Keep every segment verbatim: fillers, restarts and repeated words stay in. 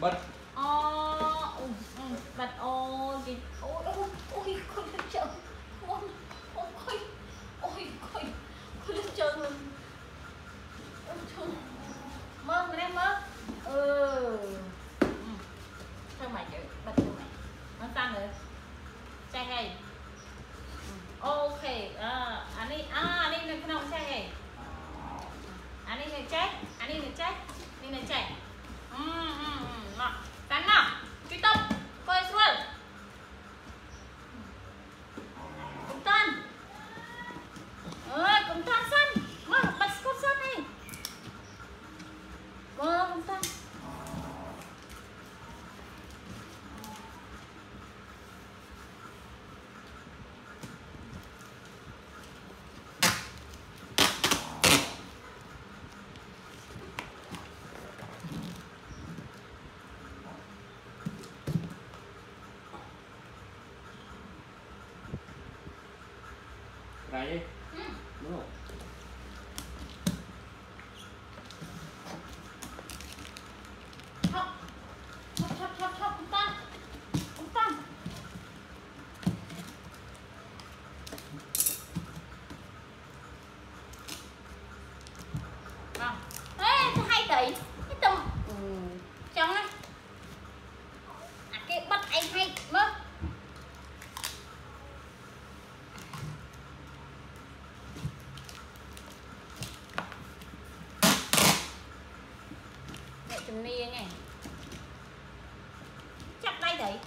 bật ô bật ô gì ôi ôi ôi con lên trời ôi ôi ôi ôi con lên trời luôn mơ người em mơ ừ sao mày chịu bật cho mày nó sang rồi chạy hay ok à anh đi à anh đi cái nào chạy hay anh đi này chạy anh đi này chạy đi này chạy ừ ừ ừ cắn nào truy tông coi xuống cùng tan ơi cùng tan sân mà bật cốt sân đi vâng cùng tan cái đi đúng rồi chop chop chop chop chop cùng tan cùng tan vâng ê sao hay tỷ cái tầm trong á à cái bắt anh hay mất chùm ni nghe chắc đây thì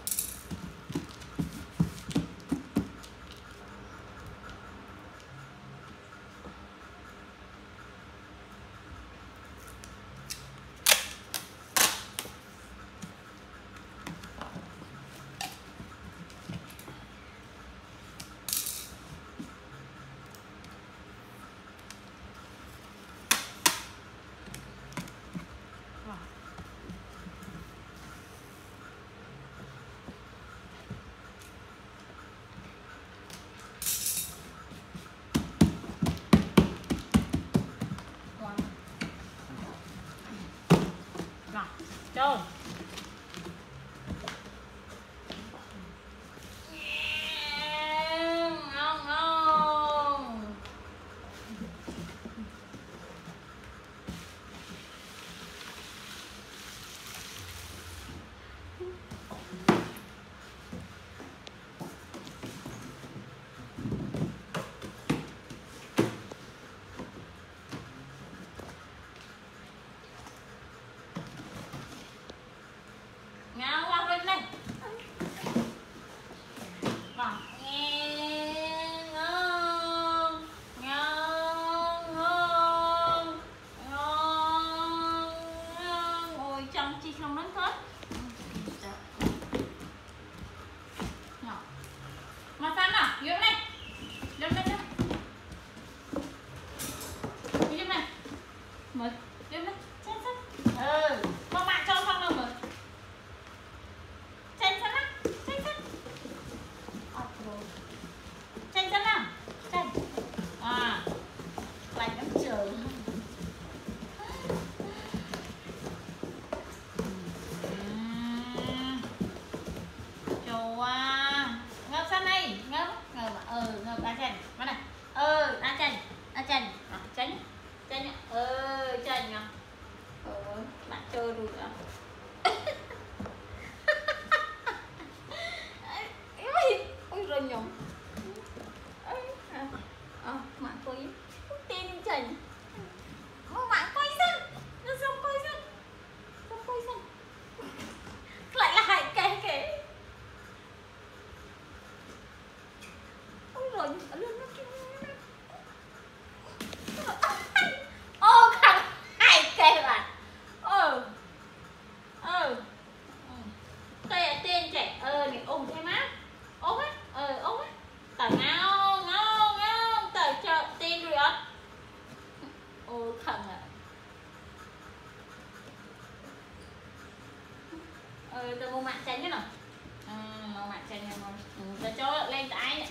Trời ngon ngon ngon qua bên đây vâng nghe ngon ngon ngon ngon ngon ngồi trong chi không lớn hết mà sao nào vô đây lên đây lên vô này mời vô đây xem xem ừ con bạn cho con đâu mời chanh sẵn á chanh sẵn chanh sẵn nào chanh à lạnh lắm trời chua ngâm sẵn đây ngâm ngâm ừ ngâm đá chanh vào này ừ đá chanh đá chanh chanh chanh ừ chanh nhá ừ bạn chơi được à rồi nhộng à, mạng coi tin chành mạng coi dân nó xong coi dân xong coi dân lại là hại kể kể ôi rồi lên nó ô khẳng hại kể bạn ừ ừ cây tên trẻ ờ này ôm cái mát ôm á ờ ôm á tờ ngon ngon ngon tờ chợ tin rồi ạ ô khẩn à ờ tờ mua mạng chanh chứ nào à, mua mạng chanh ngon tờ cho lên tay này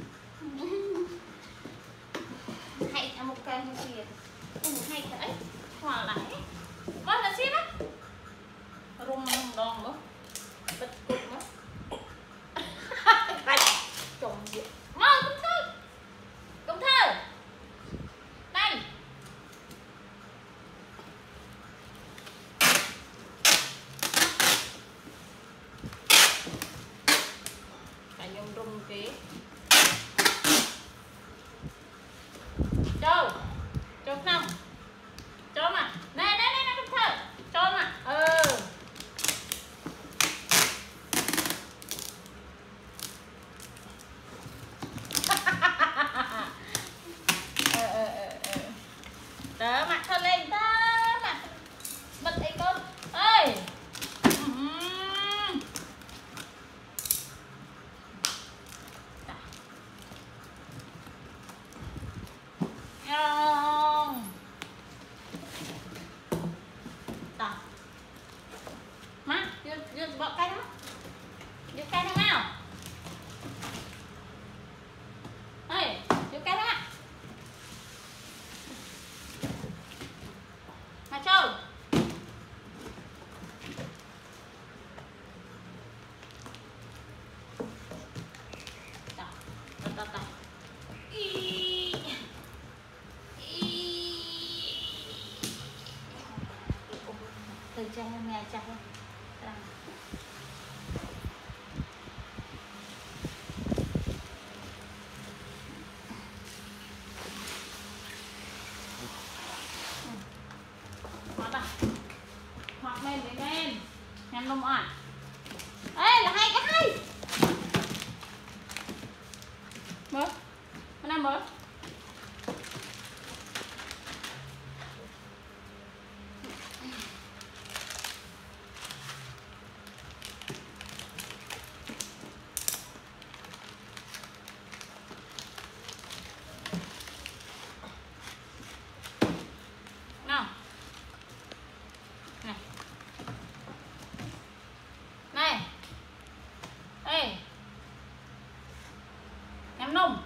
hay à một cây một kia hay thế hòa lại quá là xếp á rung đó chơi. Đó, đó, đó, đó. Ý. Ý. Từ cha mẹ cha. Hoặc men với men men lông ạ. Ê là hai cái hay mới cái này mới nào này này ê em nông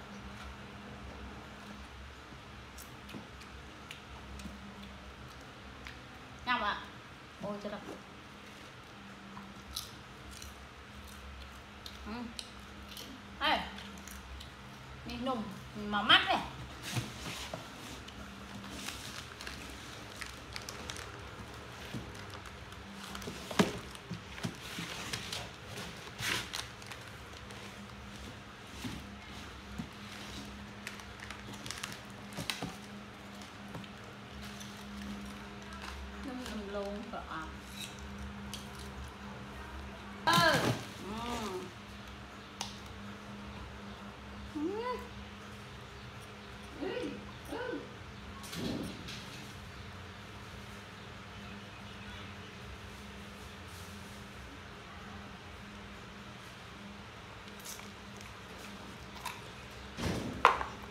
nhau ạ. Ôi trời đất. Ừ. Ê đi nùng màu mắt này. Nung nung luôn rồi.